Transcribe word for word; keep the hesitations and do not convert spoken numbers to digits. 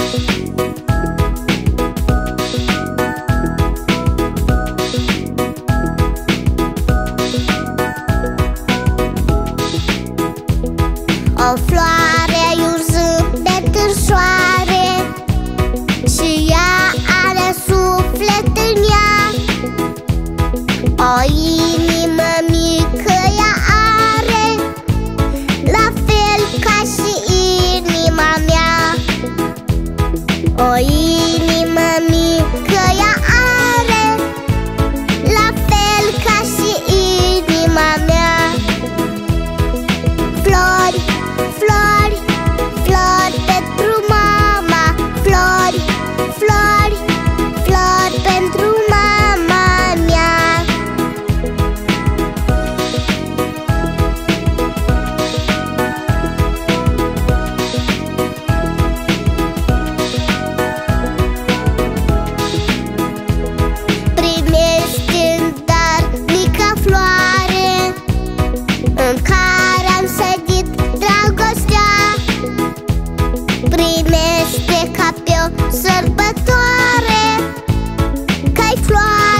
O floare e un zâmbet în soare și ea are suflet în ea. O inimă mică ea are, la fel ca și inima mea. O inimă mică ea are, la fel ca și inima mea. Flori, flori, flori pentru mama, flori, flori, flori pentru mama mea. Primești în dar mica floare în care am sădit dragostea. Primește ca pe o sărbătoare, că-i floare